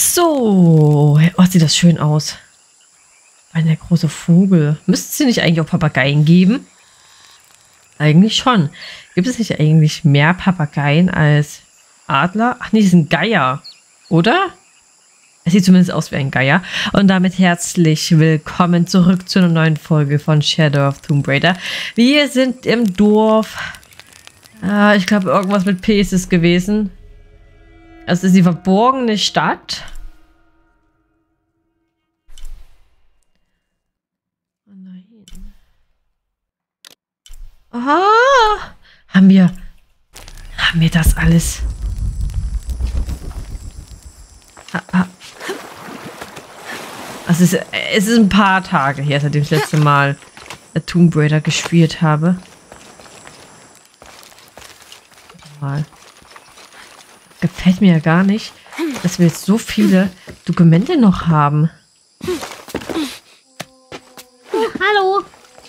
So. Oh, sieht das schön aus. Der große Vogel. Müsste es hier nicht eigentlich auch Papageien geben? Eigentlich schon. Gibt es nicht eigentlich mehr Papageien als Adler? Ach nee, das sind Geier. Oder? Es sieht zumindest aus wie ein Geier. Und damit herzlich willkommen zurück zu einer neuen Folge von Shadow of Tomb Raider. Wir sind im Dorf. Ich glaube, irgendwas mit P ist es gewesen. Es ist die verborgene Stadt. Aha! Haben wir das alles? Also es ist ein paar Tage her, seitdem ich das letzte Mal Tomb Raider gespielt habe. Mal. Gefällt mir ja gar nicht, dass wir jetzt so viele Dokumente noch haben. Hallo!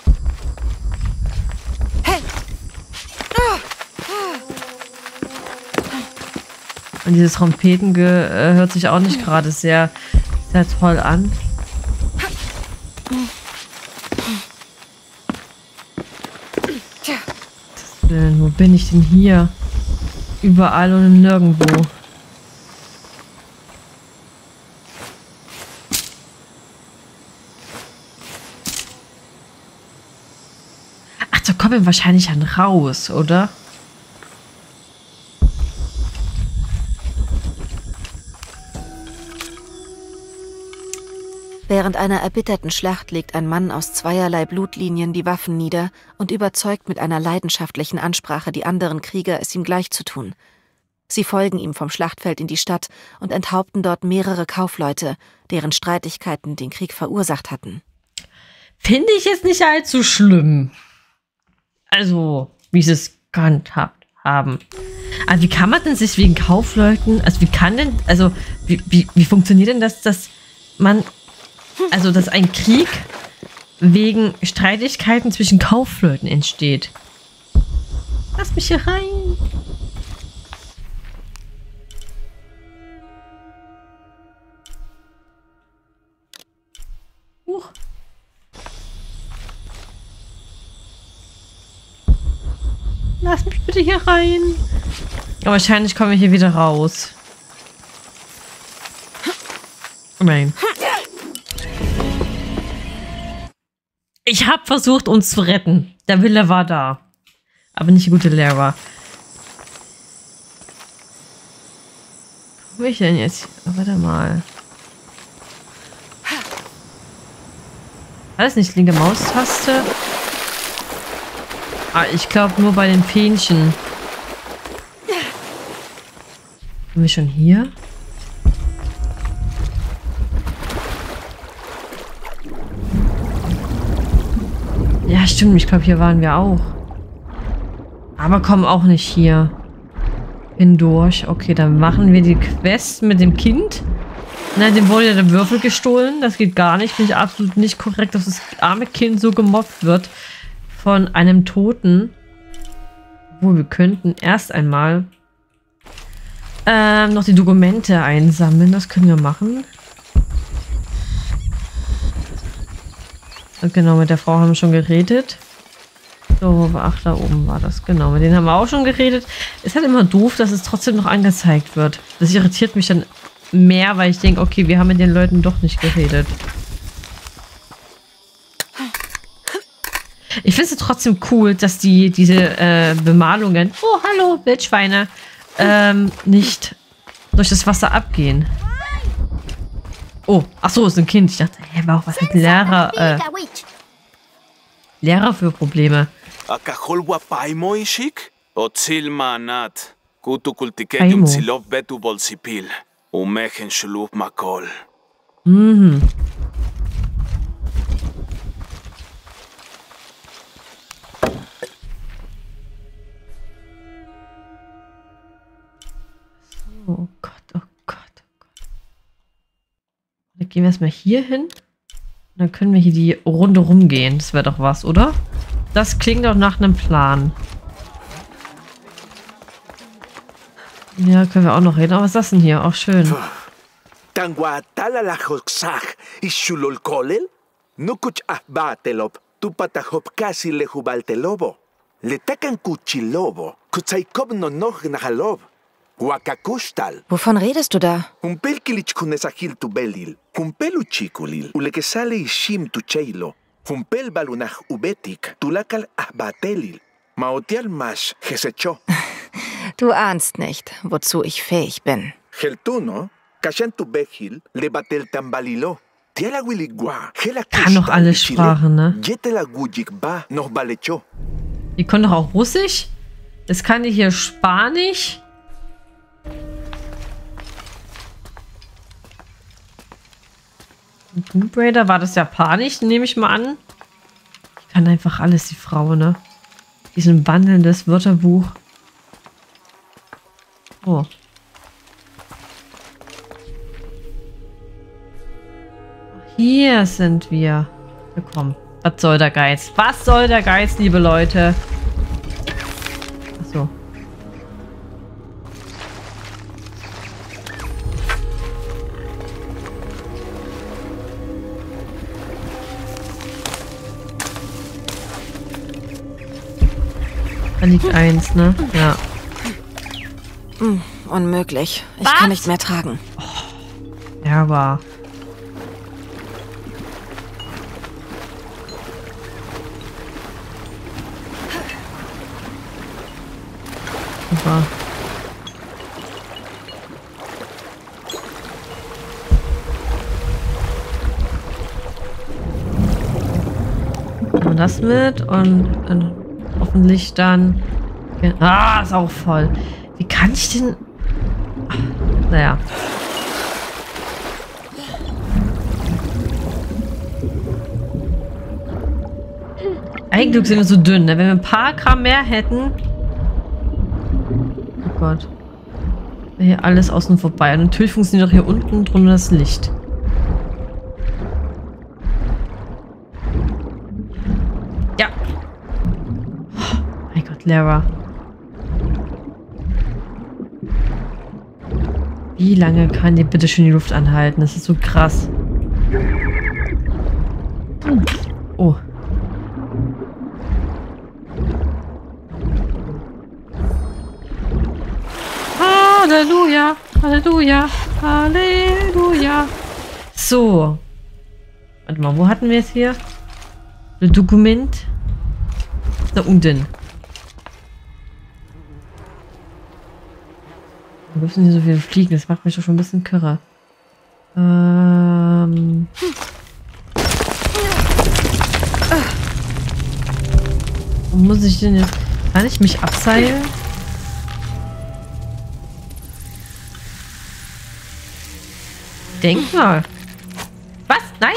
Und dieses Trompeten hört sich auch nicht gerade sehr, sehr toll an. Wo bin ich denn hier? Überall und nirgendwo. Ach, da kommen wir wahrscheinlich dann raus, oder? Während einer erbitterten Schlacht legt ein Mann aus zweierlei Blutlinien die Waffen nieder und überzeugt mit einer leidenschaftlichen Ansprache die anderen Krieger, es ihm gleich zu tun. Sie folgen ihm vom Schlachtfeld in die Stadt und enthaupten dort mehrere Kaufleute, deren Streitigkeiten den Krieg verursacht hatten. Finde ich jetzt nicht allzu schlimm. Also, wie sie es gehandhabt haben. Aber wie kann man denn sich wegen Kaufleuten, wie funktioniert denn das, dass ein Krieg wegen Streitigkeiten zwischen Kaufleuten entsteht? Lass mich hier rein. Lass mich bitte hier rein. Aber wahrscheinlich kommen wir hier wieder raus. Nein. Ich habe versucht, uns zu retten. Der Wille war da. Aber nicht die gute Lara. Wo bin ich denn jetzt? Oh, warte mal. War das nicht linke Maustaste? Ich glaube nur bei den Fähnchen. Sind wir schon hier? Ja, stimmt. Ich glaube, hier waren wir auch. Aber kommen auch nicht hier hindurch. Okay, dann machen wir die Quest mit dem Kind. Nein, dem wurde ja der Würfel gestohlen. Das geht gar nicht. Finde ich absolut nicht korrekt, dass das arme Kind so gemobbt wird von einem Toten. Obwohl, wir könnten erst einmal noch die Dokumente einsammeln. Das können wir machen. Und genau, mit der Frau haben wir schon geredet. So, ach, da oben war das. Genau, mit denen haben wir auch schon geredet. Ist halt immer doof, dass es trotzdem noch angezeigt wird. Das irritiert mich dann mehr, weil ich denke, okay, wir haben mit den Leuten doch nicht geredet. Ich finde es trotzdem cool, dass diese Bemalungen, oh, hallo, Wildschweine, nicht durch das Wasser abgehen. Oh, ach so, ist ein Kind. Ich dachte, aber auch was mit Lehrer für Probleme. Mhm. Oh Gott, oh Gott, oh Gott. Dann gehen wir erstmal hier hin. Dann können wir hier die Runde rumgehen. Das wäre doch was, oder? Das klingt doch nach einem Plan. Ja, können wir auch noch reden. Aber was ist das denn hier? Auch schön. Tanguatala la hoxaj, ishulol kolel? Nukuch ahbatelop, tu patahop casi le jubaltelobo. Le takan kuchilobo, kutsaikob no noch nahalob. Wakakushtal. Wovon redest du da? Humpel kilich kunesahil tu belil. Humpelu chikulil. Uleke sale ishim tu cheilo. Humpel balunach ubetik. Tulakal ahbatelil. Maotial mash jesecho. Du ahnst nicht, wozu ich fähig bin. Geltuno, kashan tu behil, lebatel tambalilo. Tiela wiligua. Kann doch alle Sprachen, ne? Jetela gujik ba noch balecho. Die können doch auch Russisch. Jetzt kann die hier Spanisch. Tomb Raider war das Japanisch, nehme ich mal an. Ich kann einfach alles, die Frau, ne? Diesen wandelndes Wörterbuch. Oh. Hier sind wir. Ja, komm. Was soll der Geiz? Was soll der Geiz, liebe Leute? Achso. Da liegt eins, ne? Ja. Unmöglich. Ich Was? kann nicht mehr tragen. Ja, aber... Super. Nehmen wir das mit und dann hoffentlich dann... Ah, ist auch voll. Wie kann ich denn... Ach, naja. Eigentlich sind wir so dünn, ne? Wenn wir ein paar Gramm mehr hätten... Oh Gott. Hier alles außen vorbei. Und natürlich funktioniert auch hier unten drunter das Licht. Ja. Oh mein Gott, Lara. Wie lange kann die bitte schön die Luft anhalten? Das ist so krass. Oh. Halleluja, Halleluja, Halleluja. So. Warte mal, wo hatten wir es hier? Das Dokument. Da unten. Wir müssen hier so viel fliegen, das macht mich doch schon ein bisschen kirre. Wo muss ich denn jetzt? Kann ich mich abseilen? Denk mal. Was? Nein!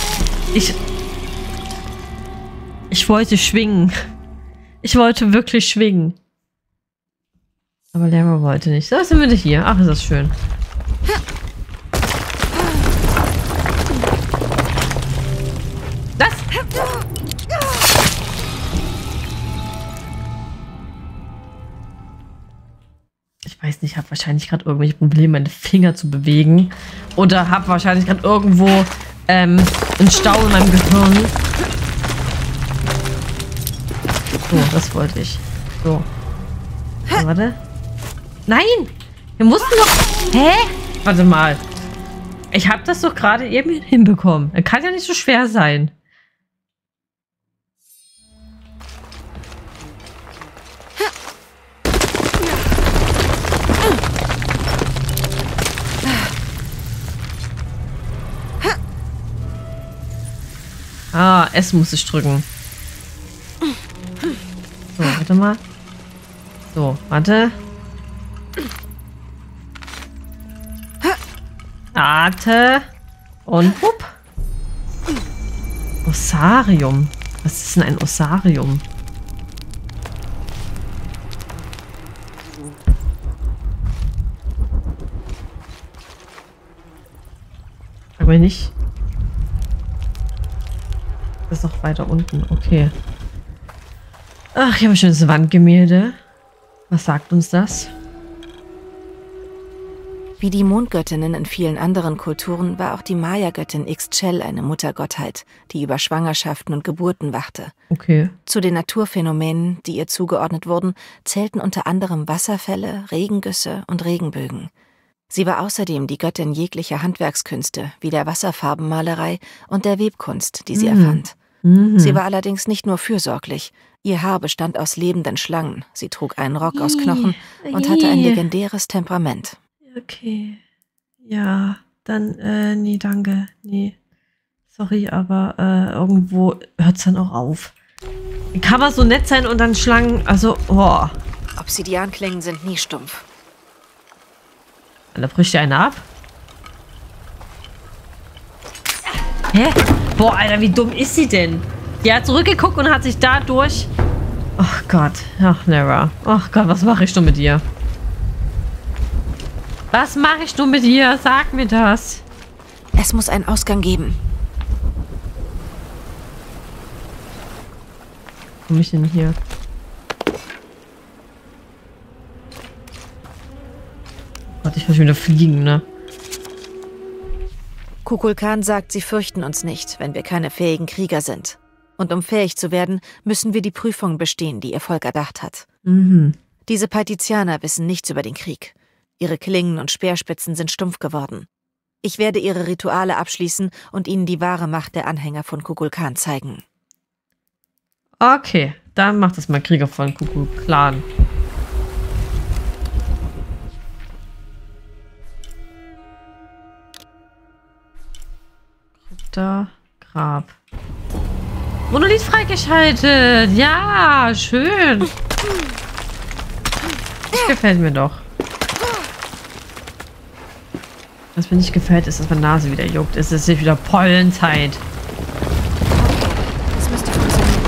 Ich wollte schwingen. Ich wollte wirklich schwingen. Aber Lara wollte nicht. So, sind wir nicht hier. Ach, ist das schön. Das! Ich weiß nicht, ich habe wahrscheinlich gerade irgendwelche Probleme, meine Finger zu bewegen. Oder habe wahrscheinlich gerade irgendwo einen Stau in meinem Gehirn. So, das wollte ich. So. So, warte. Nein! Wir mussten doch... Hä? Warte mal. Ich habe das doch gerade eben hinbekommen. Kann ja nicht so schwer sein. Ah, S muss ich drücken. So, warte mal. So, warte. Warte. Und hup. Ossarium. Was ist denn ein Ossarium? Aber nicht. Das ist noch weiter unten. Okay. Ach, hier haben wir schon das Wandgemälde. Was sagt uns das? Wie die Mondgöttinnen in vielen anderen Kulturen war auch die Maya-Göttin Ixchel eine Muttergottheit, die über Schwangerschaften und Geburten wachte. Okay. Zu den Naturphänomenen, die ihr zugeordnet wurden, zählten unter anderem Wasserfälle, Regengüsse und Regenbögen. Sie war außerdem die Göttin jeglicher Handwerkskünste, wie der Wasserfarbenmalerei und der Webkunst, die sie erfand. Sie war allerdings nicht nur fürsorglich. Ihr Haar bestand aus lebenden Schlangen, sie trug einen Rock aus Knochen und hatte ein legendäres Temperament. Okay. Ja, dann, nee, danke. Nee. Sorry, aber irgendwo hört es dann auch auf. Kann man so nett sein und dann Schlangen, also, oh. Obsidianklingen sind nie stumpf. Da bricht ja einer ab. Hä? Boah, Alter, wie dumm ist sie denn? Die hat zurückgeguckt und hat sich dadurch... Ach Gott. Ach, never. Ach Gott, was mache ich nur mit ihr? Was mache ich nur mit ihr? Sag mir das. Es muss einen Ausgang geben. Wo komme ich denn hier? Gott, ich muss wieder fliegen, ne? Kukulkan sagt, sie fürchten uns nicht, wenn wir keine fähigen Krieger sind. Und um fähig zu werden, müssen wir die Prüfung bestehen, die ihr Volk erdacht hat. Diese Paitizianer wissen nichts über den Krieg. Ihre Klingen und Speerspitzen sind stumpf geworden. Ich werde ihre Rituale abschließen und ihnen die wahre Macht der Anhänger von Kukulkan zeigen. Okay, dann macht das mal Krieger von Kukulkan. Da, Grab. Monolith freigeschaltet. Ja, schön. Das gefällt mir doch. Was mir nicht gefällt, ist, dass meine Nase wieder juckt. Es ist jetzt wieder Pollenzeit. Das müsste funktionieren.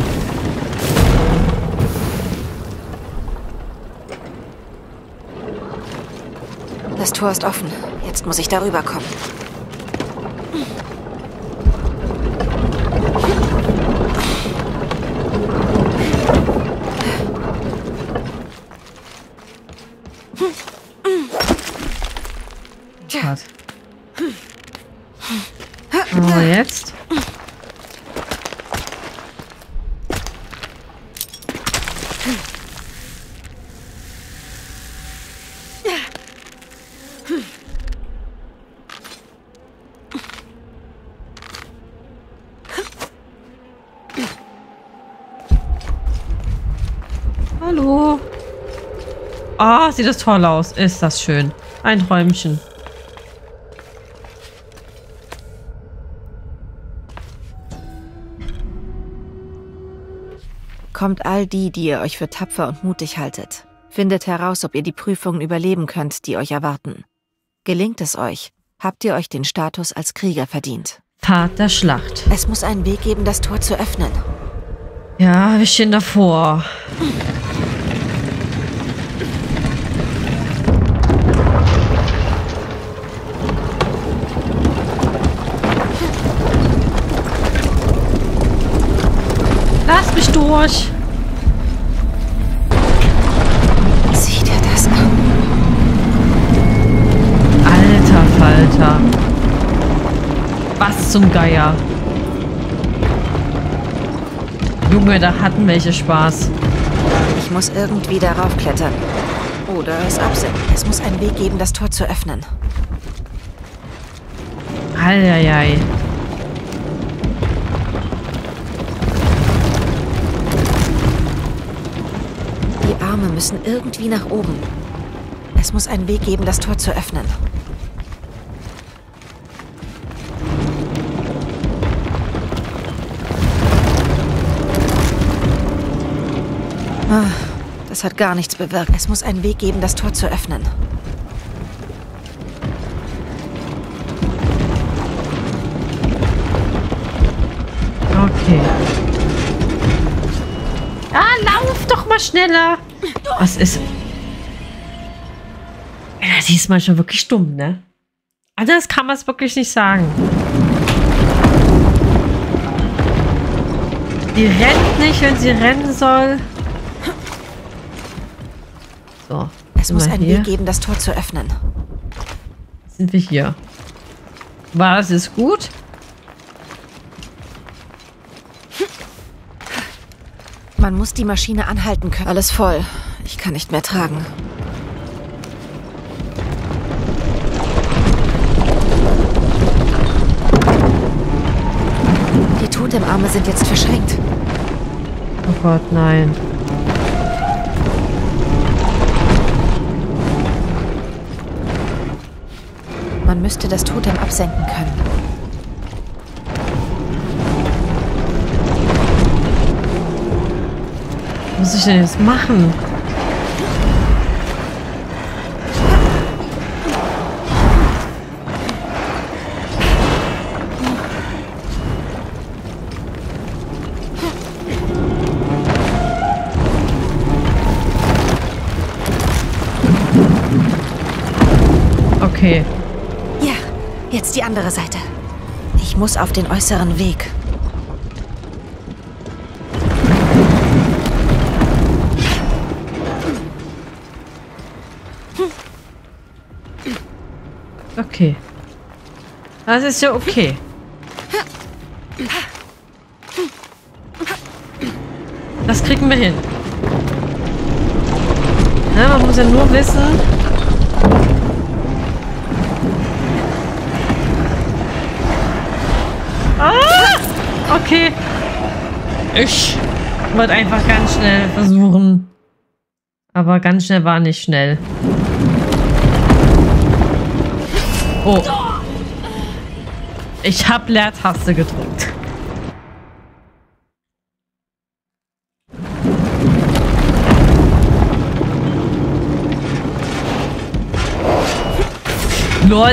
Das Tor ist offen. Jetzt muss ich darüber kommen. Aber jetzt? Hallo. Ah, sieht das toll aus. Ist das schön. Ein Träumchen. Kommt all die ihr euch für tapfer und mutig haltet. Findet heraus, ob ihr die Prüfungen überleben könnt, die euch erwarten. Gelingt es euch, habt ihr euch den Status als Krieger verdient. Pfad der Schlacht. Es muss einen Weg geben, das Tor zu öffnen. Ja, wir stehen davor. Lass mich durch. Sieh dir das an. Alter Falter. Was zum Geier. Junge, da hatten welche Spaß. Ich muss irgendwie darauf klettern. Oder es absenken. Es muss einen Weg geben, das Tor zu öffnen. Eieiei. Die Arme müssen irgendwie nach oben. Es muss einen Weg geben, das Tor zu öffnen. Das hat gar nichts bewirkt. Es muss einen Weg geben, das Tor zu öffnen. Okay. Ah, lauf doch mal schneller. Was ist... Ja, die ist manchmal wirklich stumm, ne? Also das kann man es wirklich nicht sagen. Die rennt nicht, wenn sie rennen soll. So. Es muss einen Weg geben, das Tor zu öffnen. Sind wir hier? War das jetzt gut? Man muss die Maschine anhalten können. Alles voll. Ich kann nicht mehr tragen. Die Totemarme sind jetzt verschränkt. Oh Gott, nein. Man müsste das Totem absenken können. Was muss ich denn jetzt machen? Okay. Ja, jetzt die andere Seite. Ich muss auf den äußeren Weg. Okay. Das ist ja okay. Das kriegen wir hin. Ja, man muss ja nur wissen... Ah! Okay. Ich wollte einfach ganz schnell versuchen. Aber ganz schnell war nicht schnell. Oh. Ich habe Leertaste gedrückt. LOL.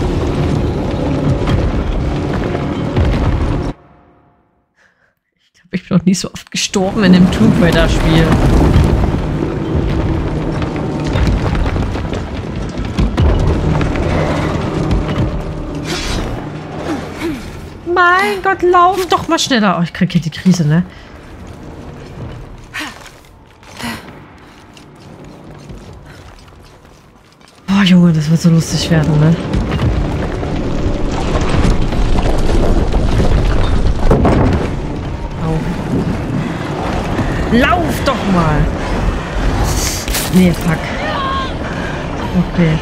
Ich glaube, ich bin noch nie so oft gestorben in dem Tomb Raider Spiel. Mein Gott, lauf doch mal schneller. Oh, ich krieg hier die Krise, ne? Boah, Junge, das wird so lustig werden, ne? Au. Lauf doch mal! Nee, fuck. Okay.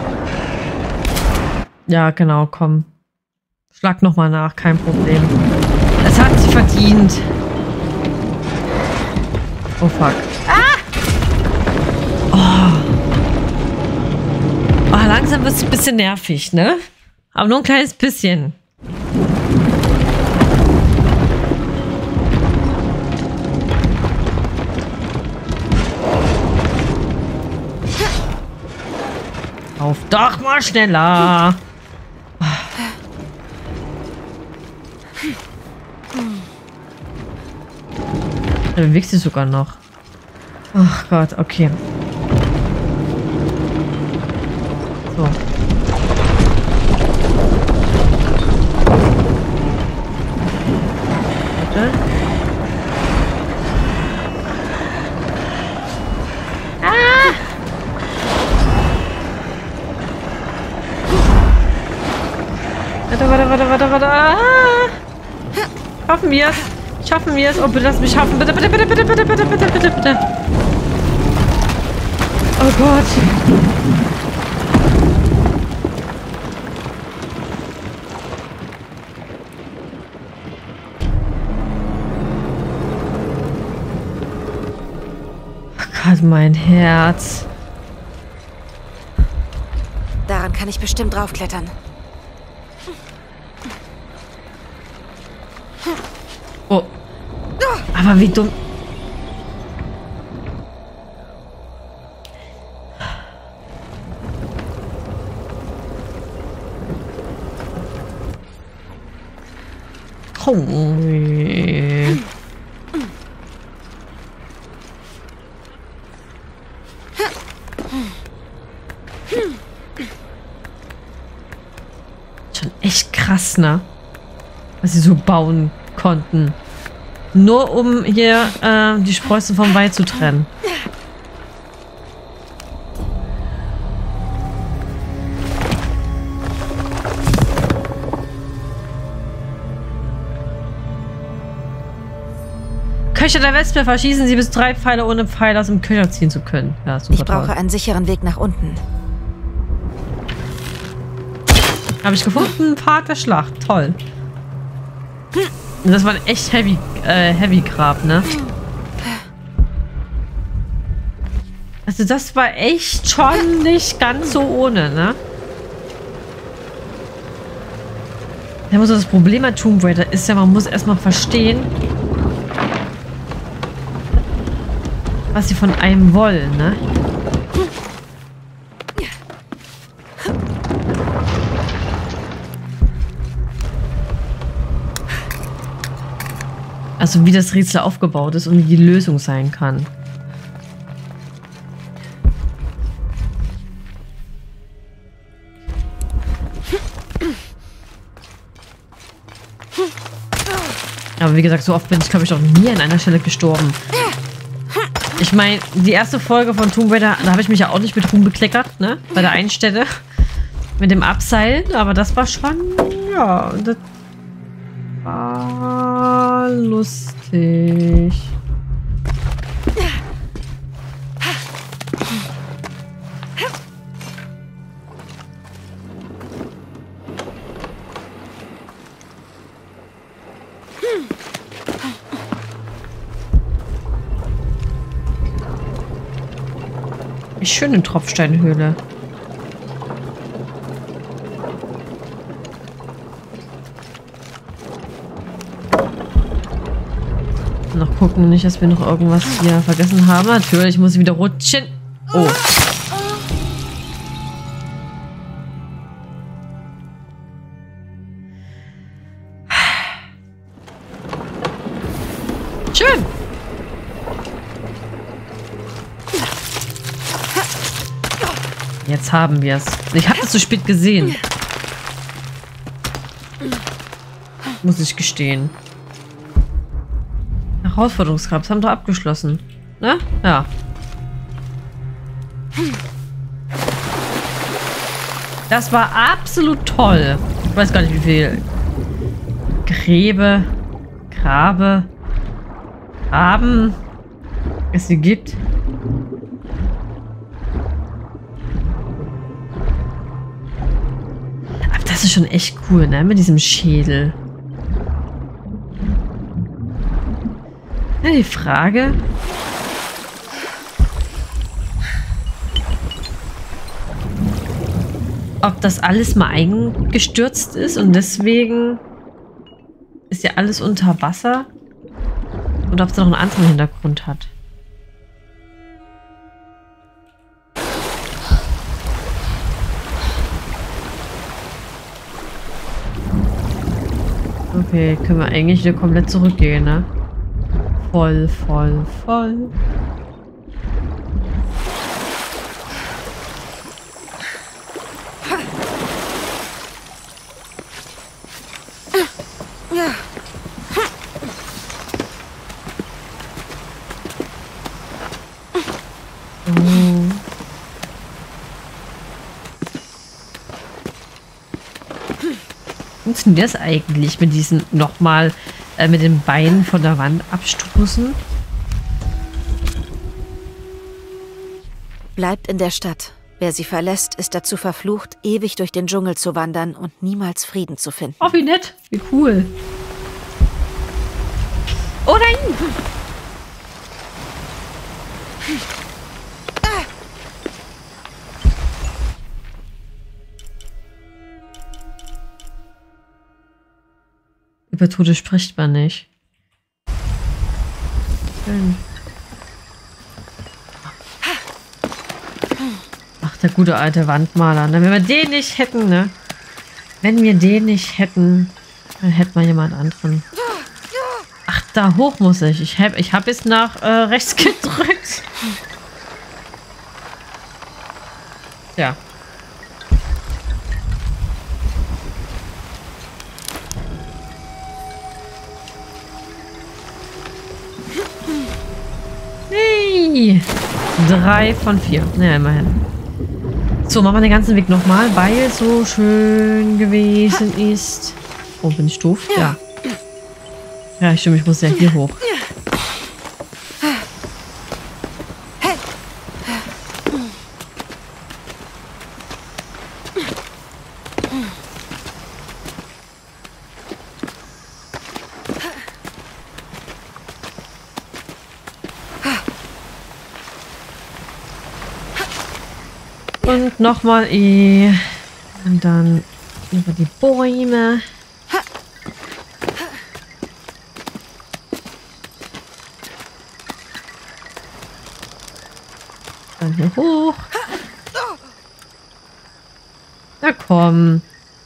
Ja, genau, komm. Schlag nochmal nach, kein Problem. Es hat sie verdient. Oh fuck. Ah! Oh. Oh, langsam wird es ein bisschen nervig, ne? Aber nur ein kleines bisschen. Lauf doch mal schneller. Da bewegt sie sogar noch. Ach Gott, okay. So. Bitte. Ah! Warte. Ah! Schaffen wir es? Schaffen wir es? Oh, bitte lass mich schaffen. Bitte. Oh Gott. Oh Gott, mein Herz. Daran kann ich bestimmt draufklettern. Oh. Aber wie dumm. Oh. Schon echt krass, ne? Was sie so bauen konnten. Nur um hier die Sprössen vom Wald zu trennen. Köcher der Wespe verschießen Sie bis 3 Pfeile, ohne Pfeil aus dem Köcher ziehen zu können. Ja, super. Ich brauche einen sicheren Weg nach unten. Habe ich gefunden. Pfad der Schlacht. Toll. Das war ein echt heavy Grab, ne? Also das war echt schon nicht ganz so ohne, ne? Ja, muss das Problem an Tomb Raider ist ja, man muss erstmal verstehen, was sie von einem wollen, ne? Also wie das Rätsel aufgebaut ist und wie die Lösung sein kann. Aber wie gesagt, so oft bin ich, glaube ich, noch nie an einer Stelle gestorben. Ich meine, die erste Folge von Tomb Raider, da habe ich mich ja auch nicht mit Ruhm bekleckert, ne? Bei der einen Stelle. Mit dem Abseilen. Aber das war schon, ja, das war lustig. Wie schön in Tropfsteinhöhle. Noch gucken, nicht, dass wir noch irgendwas hier vergessen haben. Natürlich muss ich wieder rutschen. Oh. Schön. Jetzt haben wir es. Ich habe es zu spät gesehen. Muss ich gestehen. Herausforderungsgrab. Das haben wir doch abgeschlossen. Ne? Ja. Das war absolut toll. Ich weiß gar nicht, wie viel Graben es hier gibt. Aber das ist schon echt cool, ne? Mit diesem Schädel. Ja, die Frage. Ob das alles mal eingestürzt ist und deswegen ist ja alles unter Wasser. Oder ob es noch einen anderen Hintergrund hat. Okay, können wir eigentlich wieder komplett zurückgehen, ne? Voll. Ja. Funktioniert das eigentlich mit diesen nochmal mit den Beinen von der Wand abstoßen? Bleibt in der Stadt. Wer sie verlässt, ist dazu verflucht, ewig durch den Dschungel zu wandern und niemals Frieden zu finden. Oh, wie nett. Wie cool. Oh nein! Über Tote spricht man nicht. Schön. Ach, der gute alte Wandmaler. Ne? Wenn wir den nicht hätten, ne? Wenn wir den nicht hätten, dann hätten wir jemand anderen. Ach, da hoch muss ich. Ich hab jetzt nach rechts gedrückt. Ja. Hey. 3 von 4. Naja, immerhin. So, machen wir den ganzen Weg nochmal, weil es so schön gewesen ist. Oh, bin ich doof? Ja. Ja, stimmt, ich muss ja hier hoch. Und nochmal E. Und dann über die Bäume. Dann hier hoch. Na komm.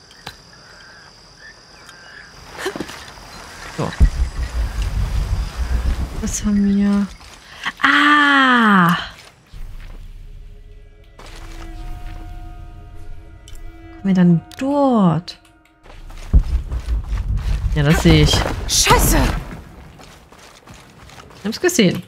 So. Was haben wir? Ah! Kommen wir dann dort? Ja, das sehe ich. Scheiße! Ich hab's gesehen.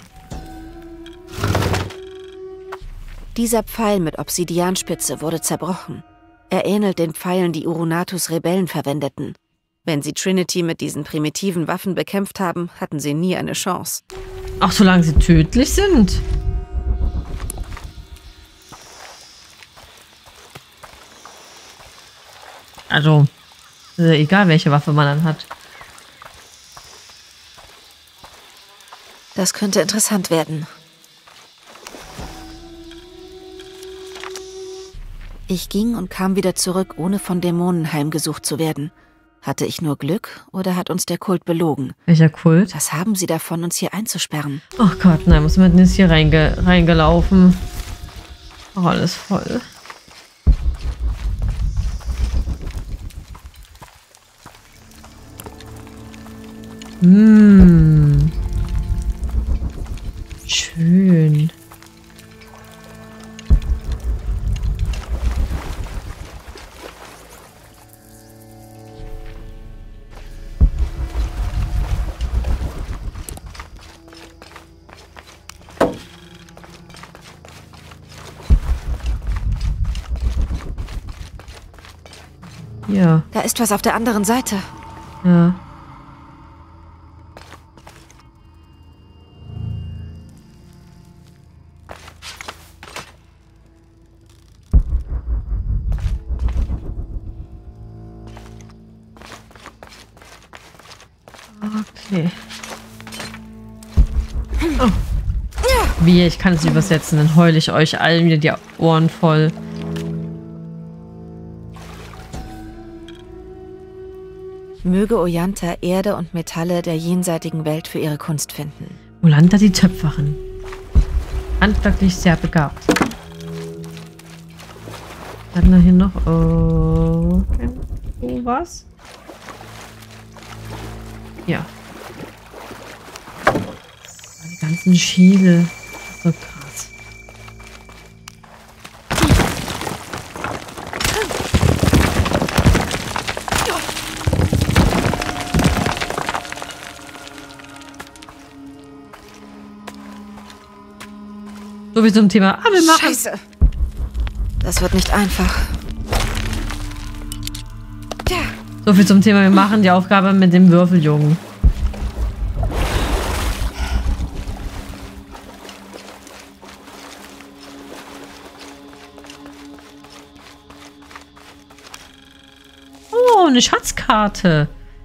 Dieser Pfeil mit Obsidianspitze wurde zerbrochen. Er ähnelt den Pfeilen, die Urunatus Rebellen verwendeten. Wenn sie Trinity mit diesen primitiven Waffen bekämpft haben, hatten sie nie eine Chance. Ach, solange sie tödlich sind. Also, egal welche Waffe man dann hat. Das könnte interessant werden. Ich ging und kam wieder zurück, ohne von Dämonen heimgesucht zu werden. Hatte ich nur Glück oder hat uns der Kult belogen? Welcher Kult? Was haben sie davon, uns hier einzusperren? Ach Gott, nein, muss man denn jetzt hier reingelaufen? Oh, alles voll. Schön. Ja. Da ist was auf der anderen Seite. Ja. Okay. Oh. Wie, ich kann es übersetzen, dann heule ich euch allen wieder die Ohren voll. Möge Oyanta Erde und Metalle der jenseitigen Welt für ihre Kunst finden. Olanta die Töpferin. Handwerklich sehr begabt. Hatten wir hier noch was? Ja. Die ganzen Schädel. So krass. So wie zum Thema. Ah, wir machen. Scheiße! Das wird nicht einfach. So viel zum Thema. Wir machen die Aufgabe mit dem Würfeljungen. Oh, eine Schatzkarte.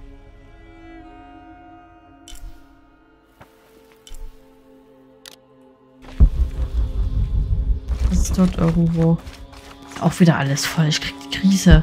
Was ist dort irgendwo? Ist auch wieder alles voll. Ich krieg die Krise.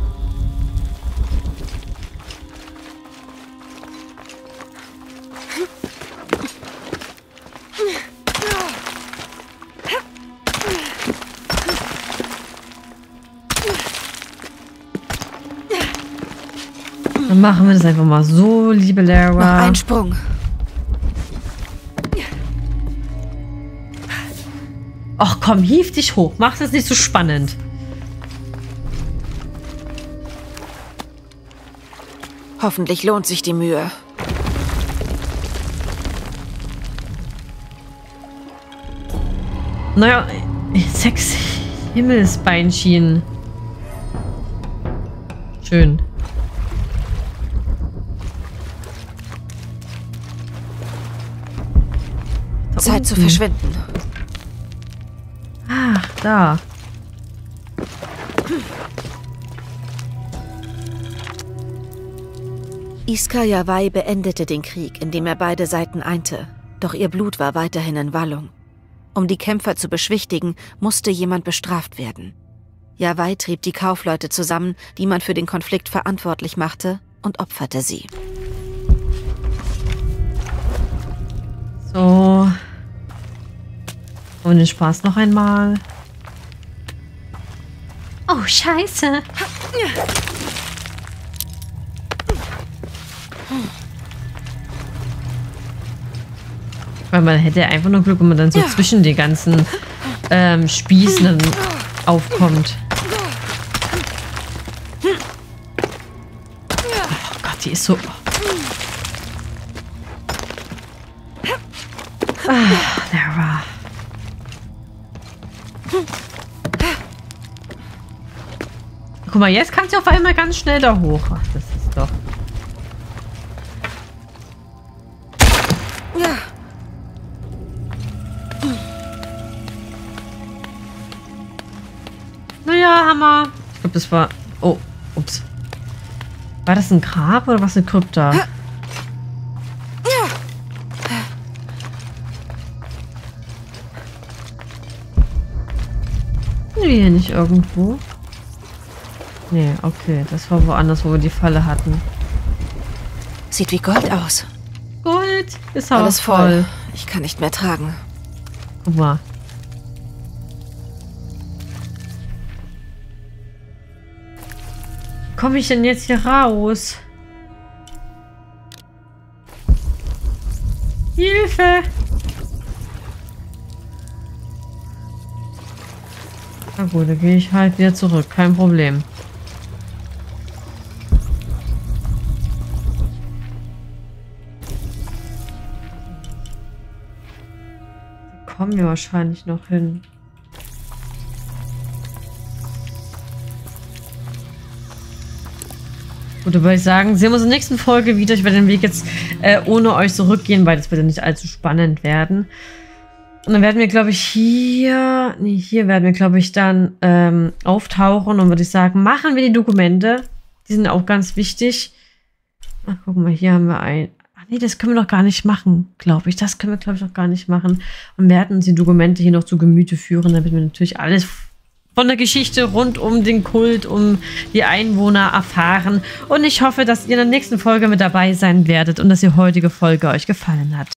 Dann machen wir das einfach mal so, liebe Lara. Noch ein Sprung. Ach komm, hief dich hoch. Mach das nicht so spannend. Hoffentlich lohnt sich die Mühe. Naja, 6 Himmelsbeinchen. Schön. Da Zeit zu unten. verschwinden. Ach, da. Iska Yawai beendete den Krieg, indem er beide Seiten einte. Doch ihr Blut war weiterhin in Wallung. Um die Kämpfer zu beschwichtigen, musste jemand bestraft werden. Yawai trieb die Kaufleute zusammen, die man für den Konflikt verantwortlich machte, und opferte sie. So. Und den Spaß noch einmal. Oh, scheiße. Weil man hätte einfach nur Glück, wenn man dann so zwischen den ganzen Spießen dann aufkommt. Oh Gott, die ist so... Der war... Guck mal, jetzt kann sie auf einmal ganz schnell da hoch. Ach, das ist doch... Naja, Hammer. Ich glaube, das war... Oh, ups. War das ein Grab oder was, eine Krypta? Nee, hier nicht irgendwo. Nee, okay. Das war woanders, wo wir die Falle hatten. Sieht wie Gold aus. Gold ist auch Alles voll. Ich kann nicht mehr tragen. Guck mal. Wie komme ich denn jetzt hier raus? Hilfe! Na gut, dann gehe ich halt wieder zurück. Kein Problem. Da kommen wir wahrscheinlich noch hin. Gut, dann würde ich sagen, sehen wir uns in der nächsten Folge wieder. Ich werde den Weg jetzt ohne euch zurückgehen, weil das wird ja nicht allzu spannend werden. Und dann werden wir, glaube ich, hier... Nee, hier werden wir, glaube ich, dann auftauchen. Und würde ich sagen, machen wir die Dokumente. Die sind auch ganz wichtig. Ach, guck mal, hier haben wir ein... Ach nee, das können wir doch gar nicht machen, glaube ich. Das können wir, glaube ich, noch gar nicht machen. Und wir werden uns die Dokumente hier noch zu Gemüte führen, damit wir natürlich alles von der Geschichte rund um den Kult, um die Einwohner erfahren. Und ich hoffe, dass ihr in der nächsten Folge mit dabei sein werdet und dass die heutige Folge euch gefallen hat.